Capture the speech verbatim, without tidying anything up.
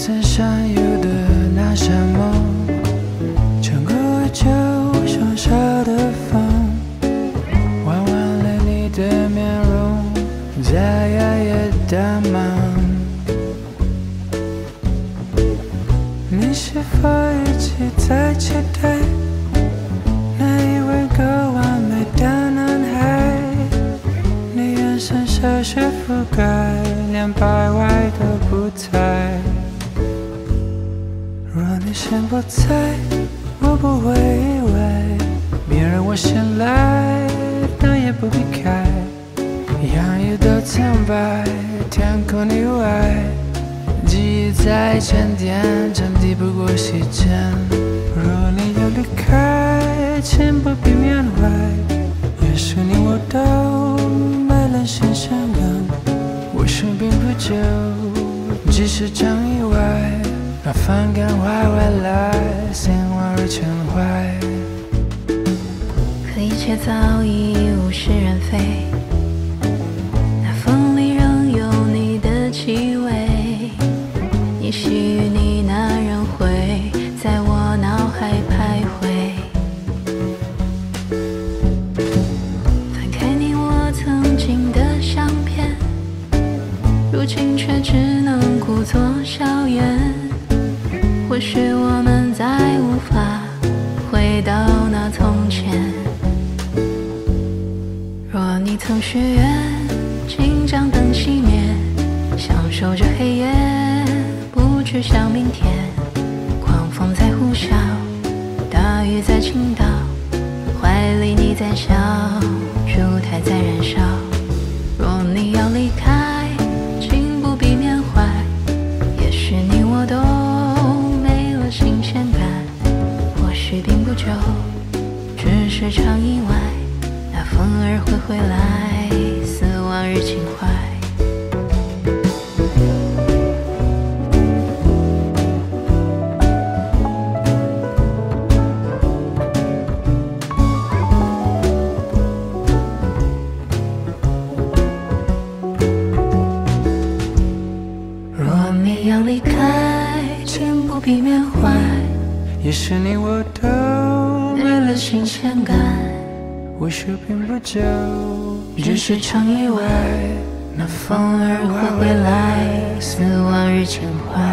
森山有的那扇门，穿过旧熊烧的风，弯弯了你的面容，在夜夜大忙。你是否一直在期待那一位个完美的男孩？你眼神像是覆盖两百外的舞台。若你现不在，我不会以为明日我醒来，灯也不必开，洋溢的苍白，天空以外，记忆在沉淀，真抵不过时间。若你要离开，请不必缅怀，也许你我都没了新鲜感。或许并不久，只是场意外，把反感还回来，心往日情怀。 可一切早已物是人非，那风里仍有你的气味，你细语呢喃仍会在我脑海徘徊。翻开你我曾经的相片，如今却只能故作笑颜。或许我们再无法回到那从前。若你曾许愿，请将灯熄灭，享受着黑夜，不去想明天。狂风在呼啸，大雨在倾倒，怀里你在笑，烛台在燃烧。若你要离开，请不必缅怀，也许你我都没了新鲜感。或许并不久，只是场意外，那风儿会回来，似往日情怀。要离开，请不必缅怀， 也许你我都没了新鲜感。 或许并不久， 只是场意外， 那风儿会回来，似往日情怀。